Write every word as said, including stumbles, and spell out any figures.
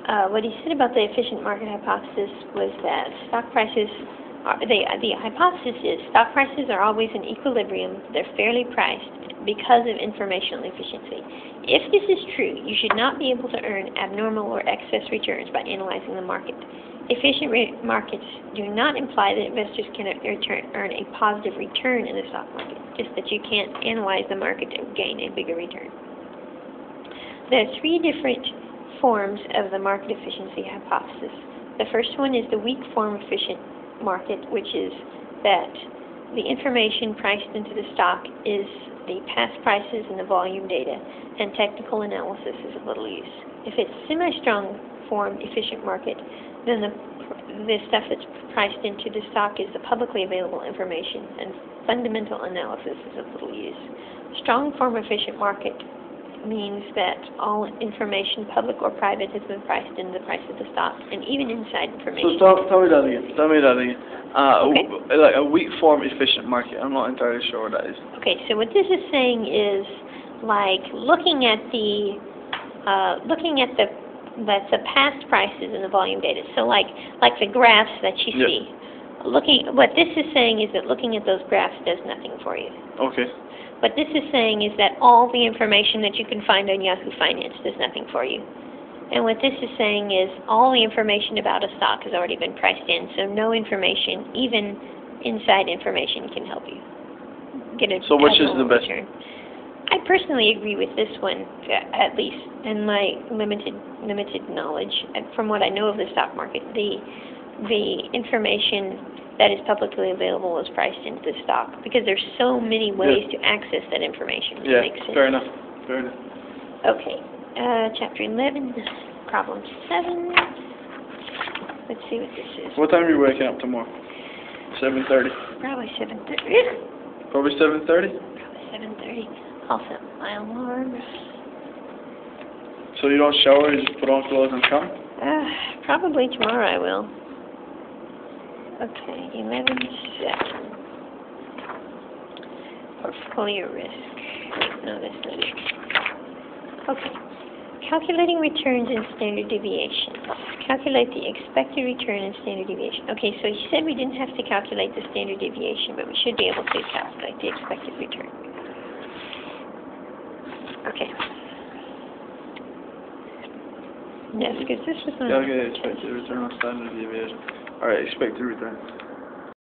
uh, what he said about the efficient market hypothesis was that stock prices, are, they, the hypothesis is stock prices are always in equilibrium, they're fairly priced because of informational efficiency. If this is true, you should not be able to earn abnormal or excess returns by analyzing the market. Efficient re markets do not imply that investors can return, earn a positive return in the stock market, just that you can't analyze the market to gain a bigger return. There are three different forms of the market efficiency hypothesis. The first one is the weak form efficient market, which is that the information priced into the stock is the past prices and the volume data, and technical analysis is of little use. If it's semi-strong form efficient market, then the, the stuff that's priced into the stock is the publicly available information, and fundamental analysis is of little use. Strong form efficient market means that all information, public or private, has been priced into the price of the stock, and even inside information. So tell, tell me that again. Tell me that again. Uh, Okay. a, like a weak form efficient market. I'm not entirely sure what that is. Okay, so what this is saying is like looking at the uh, looking at the that's the past prices and the volume data. So like like the graphs that you Yep. see. Looking what this is saying is that looking at those graphs does nothing for you. Okay. What this is saying is that all the information that you can find on Yahoo Finance does nothing for you. And what this is saying is all the information about a stock has already been priced in, so no information, even inside information, can help you get a So which is the best? return. I personally agree with this one, at least in my limited limited knowledge. And from what I know of the stock market, the the information that is publicly available is priced into the stock because there's so many ways Yeah. to access that information. Yeah, It makes sense. fair enough. Fair enough. Okay, uh, chapter eleven, problem seven. Let's see what this is. What time are you waking up tomorrow? seven thirty. Probably seven thirty. Probably seven thirty? Probably seven thirty. I'll set my alarm. So you don't shower, you just put on clothes and come? Uh, probably tomorrow I will. Okay, eleven seven. Portfolio risk. No, that's not it. Okay. Calculating returns and standard deviations. Calculate the expected return and standard deviation. Okay, so you said we didn't have to calculate the standard deviation, but we should be able to calculate the expected return. Okay. Yes, because this was not... Calculate expected return on standard deviation. Alright, expected return.